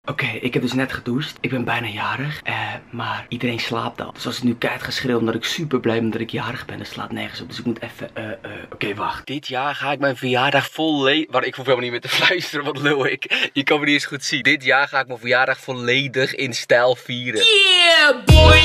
Oké, ik heb dus net gedoucht. Ik ben bijna jarig. Maar iedereen slaapt al. Dus als ik nu keihard ga schreeuwen omdat ik super blij ben dat ik jarig ben, dat slaat nergens op. Dus ik moet even, oké, wacht. Dit jaar ga ik mijn verjaardag volledig... Ik hoef helemaal niet meer te fluisteren, wat lul ik. Je kan me niet eens goed zien. Dit jaar ga ik mijn verjaardag volledig in stijl vieren. Yeah,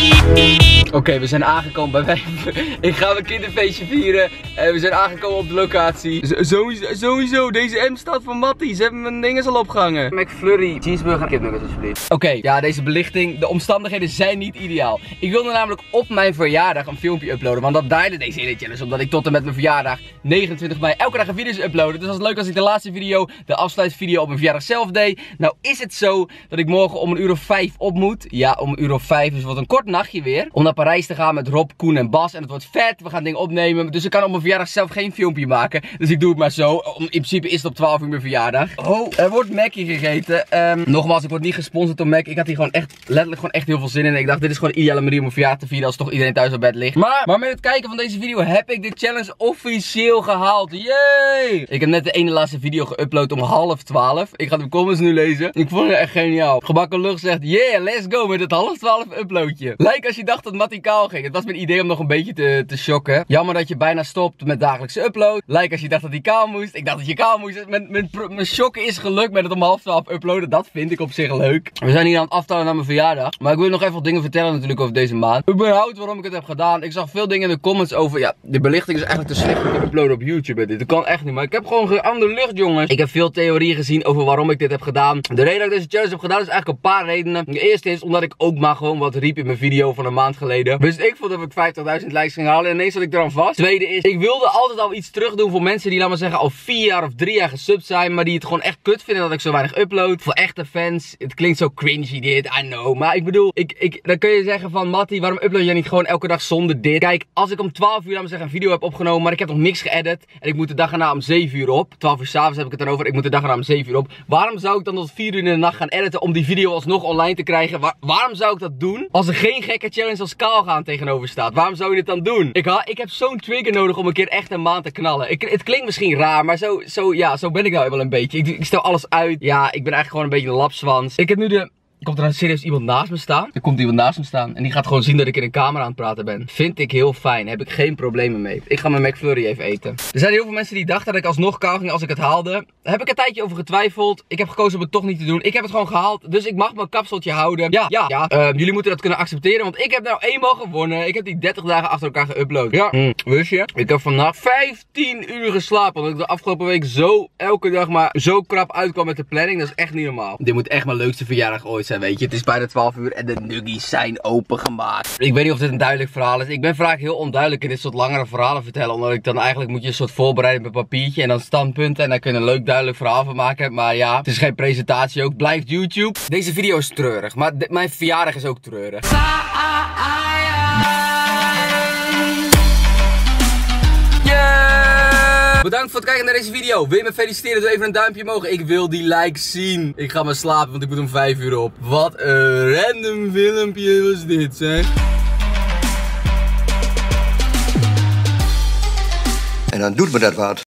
boy! Oké, we zijn aangekomen bij ik ga mijn kinderfeestje vieren. We zijn aangekomen op de locatie. Sowieso, deze M staat voor Mattie. Ze hebben mijn dingen al opgehangen. McFlurry, cheeseburger en kipnuggets alsjeblieft. Oké, ja, deze belichting, de omstandigheden zijn niet ideaal. Ik wilde namelijk op mijn verjaardag een filmpje uploaden. Want dat draaide deze hele challenge, omdat ik tot en met mijn verjaardag 29 mei elke dag een video uploaden. Dus dat is leuk als ik de laatste video, de afsluitvideo op mijn verjaardag zelf deed. Nou is het zo dat ik morgen om 1:05 op moet. Ja, om 1:05, dus het wordt een kort nachtje weer. Om naar Parijs te gaan met Rob, Koen en Bas. En het wordt vet, we gaan dingen opnemen. Dus ik kan op mijn verjaardag zelf geen filmpje maken. Dus ik doe het maar zo. In principe is het op 12 uur mijn verjaardag. Oh, er wordt Mackie gegeten. Nogmaals, ik word niet gesponsord door Mac. Ik had hier gewoon echt, letterlijk gewoon echt heel veel zin in. En ik dacht, dit is gewoon een ideale manier om mijn verjaardag te vieren als toch iedereen thuis op bed ligt. Maar met het kijken van deze video heb ik de challenge officieel gehaald. Yay! Ik heb net de ene laatste video geüpload om 11:30. Ik ga de comments nu lezen. Ik vond het echt geniaal. Gebakken lucht zegt, yeah, let's go met het 11:30 uploadje. Like als je dacht dat Mattie kaal ging. Het was mijn idee om nog een beetje te shocken. Jammer dat je bijna stopt met dagelijkse upload. Like als je dacht dat hij kaal moest. Ik dacht dat je kaal moest. Mijn shocken is gelukt met het om 11:30 uploaden. Dat vind ik op zich leuk. We zijn hier aan het aftellen naar mijn verjaardag. Maar ik wil nog even wat dingen vertellen natuurlijk over deze maand. Überhaupt waarom ik het heb gedaan. Ik zag veel dingen in de comments over. Ja, de belichting is eigenlijk te slecht om te uploaden op YouTube. Dat kan echt niet. Maar ik heb gewoon geen andere licht, jongens. Ik heb veel theorieën gezien over waarom ik dit heb gedaan. De reden dat ik deze challenge heb gedaan is eigenlijk een paar redenen. De eerste is omdat ik ook maar gewoon wat riep in mijn video van een maand geleden. Dus ik vond dat ik 50.000 likes ging halen. En ineens zat ik eraan vast. Tweede is, ik wilde altijd al iets terug doen voor mensen die, laat maar zeggen, al 4 jaar of 3 jaar gesubt zijn. Maar die het gewoon echt kut vinden dat ik zo weinig upload. Voor echte fans. Het klinkt zo cringy dit, I know. Maar ik bedoel, dan kun je zeggen van Mattie, waarom upload je niet gewoon elke dag zonder dit? Kijk, als ik om 12 uur, laat maar zeggen, een video heb opgenomen, maar ik heb nog niks geëdit. En ik moet de dag erna om 7 uur op. 12 uur s'avonds heb ik het dan over. Ik moet de dag erna om 7 uur op. Waarom zou ik dan tot 4 uur in de nacht gaan editen om die video alsnog online te krijgen? Waarom zou ik dat doen? Als er geen gekke challenge als kaal gaan tegenover staat. Waarom zou je dit dan doen? Ik heb zo'n trigger nodig om een keer echt een maand te knallen. Het klinkt misschien raar, maar zo ben ik nou wel een beetje. Ik stel alles uit. Ja, ik ben eigenlijk gewoon een beetje een lapswans. Ik heb nu de... Komt er dan serieus iemand naast me staan? Er komt iemand naast me staan. En die gaat gewoon zien dat ik in een camera aan het praten ben. Vind ik heel fijn. Heb ik geen problemen mee. Ik ga mijn McFlurry even eten. Er zijn heel veel mensen die dachten dat ik alsnog kaal ging als ik het haalde. Daar heb ik een tijdje over getwijfeld. Ik heb gekozen om het toch niet te doen. Ik heb het gewoon gehaald. Dus ik mag mijn kapseltje houden. Ja. Jullie moeten dat kunnen accepteren. Want ik heb nou eenmaal gewonnen. Ik heb die 30 dagen achter elkaar geüpload. Ja. Wist je? Ik heb vandaag 15 uur geslapen. Omdat ik de afgelopen week zo elke dag maar zo krap uitkwam met de planning. Dat is echt niet normaal. Dit moet echt mijn leukste verjaardag ooit zijn. Weet je, het is bijna 12 uur en de nuggies zijn opengemaakt. Ik weet niet of dit een duidelijk verhaal is. Ik ben vaak heel onduidelijk in dit soort langere verhalen vertellen. Omdat ik dan eigenlijk moet je een soort voorbereiden met papiertje en dan standpunten. En dan kun je een leuk duidelijk verhaal van maken. Maar ja, het is geen presentatie ook. Blijft YouTube. Deze video is treurig. Maar mijn verjaardag is ook treurig. Bedankt voor het kijken naar deze video. Wil je me feliciteren? Doe even een duimpje omhoog. Ik wil die likes zien. Ik ga maar slapen, want ik moet om 5 uur op. Wat een random filmpje was dit, zeg. En dan doet me dat wat.